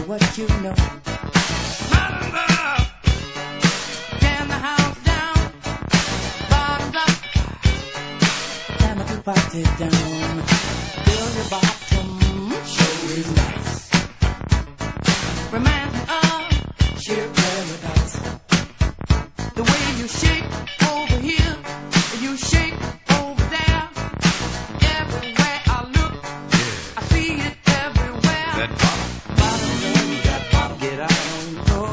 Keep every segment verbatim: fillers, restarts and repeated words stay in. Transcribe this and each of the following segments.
what you know. Bottoms up. Tear the house down. Bottoms up. Time to party down. Feel your bottom. Show is nice. Reminds me of sheer paradise. The way you shake over here, you shake over there. Everywhere I look, I see it everywhere. That bottom, bottom up, that bottom, get out on the floor.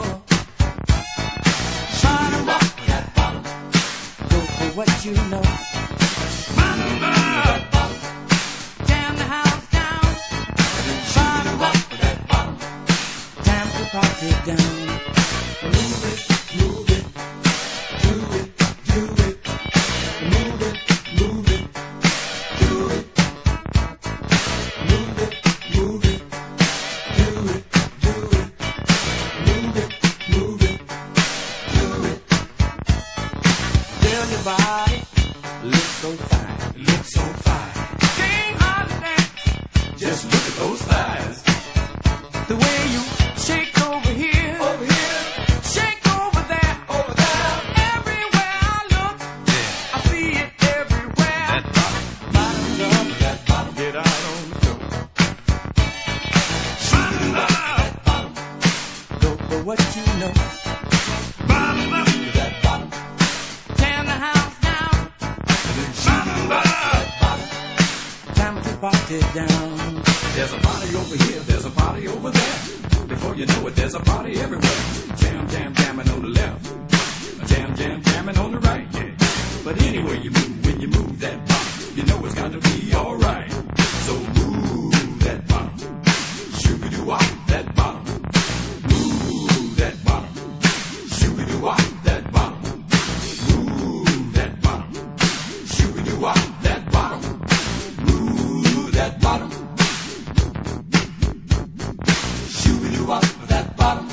Bottom up, that bottom, go for what you know. Bottom up, tear the house down. Bottom up, that bottom, time to party down. Move it, move it, do it, do it. Move it, move it, do it. Move it, move it, do it, do it. Move it, move it, do it. Feel your body, look so fine, look so fine. Can't hardly dance, just look at those thighs. The way you shake over here, over here, shake over there, over there. Everywhere I look, I see it everywhere. That bottom, bottoms up, that bottom, get out on the floor. Bottom up, that bottom, go for what you know. Bottom up, that bottom, tear the house down. Bottom up, that bottom, time to party down. There's a party over here, there's a party over there. Before you know it, there's a party everywhere. Jam, jam, jamming on the left. Jam, jam, jamming on the right, yeah. But anyway you move, when you move that bottom, you know it's got to be alright. So move that bottom. Shoo-be-doo-wop, that bottom. Move that bottom. Shoo-be-doo-wop, that bottom. Move that bottom. Shoo-be-doo-wop, that bottom. Move that bottom. Shoo-be-doo-wop, that bottom.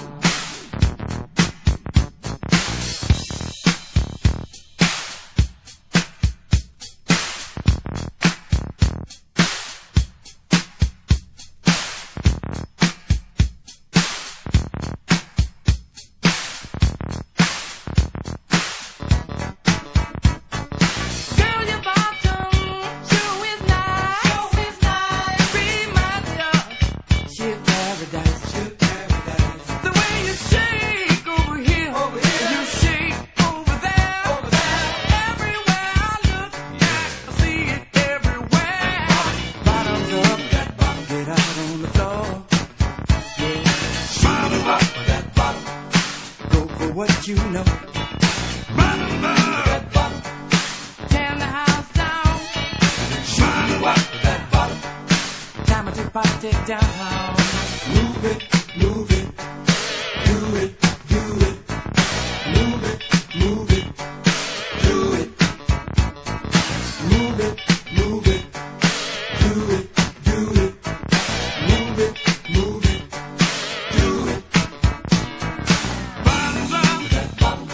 Girl, your bottom sure is nice. Sure is nice. Reminds me of sheer paradise. Sheer paradise. The way you shake over here, over here, you shake over there, over there. Everywhere I look, I see it everywhere. Bottoms up, that bottom, get out on the floor. Yeah. Bottom up, that bottom, go for what you know. Bottom up, that bottom, tear the house down. Bottom up, that bottom, time to party down. Move it, move it, do it, do it. Move it, move it, do it. Move it, move it, do it, do it. Move it, move it, do it. Bottoms up, that bottom.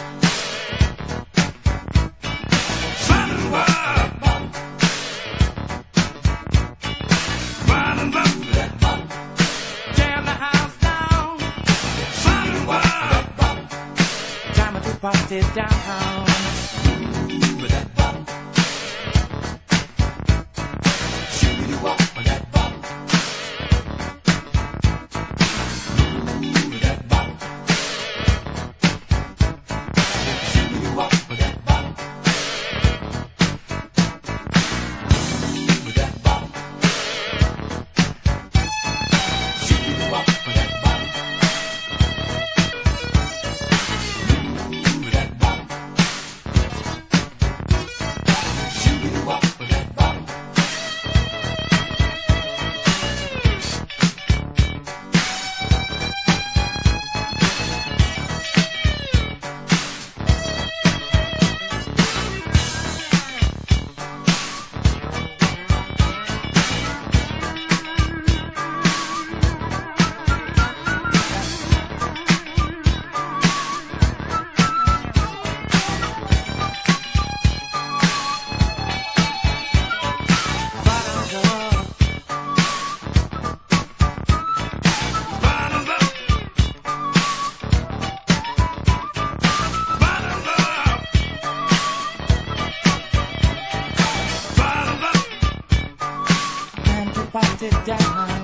Bottoms up, bottom. Bottoms up, that bottom. Tear the house down. Bottoms up, that bottom. Time to party down. Move that bottom. Shoo-be-doo-wop, that bottom. Move that bottom. Shoo-be-doo-wop, that bottom. Move that bottom. Shoo-be-doo-wop, that bottom. Move that bottom. it down.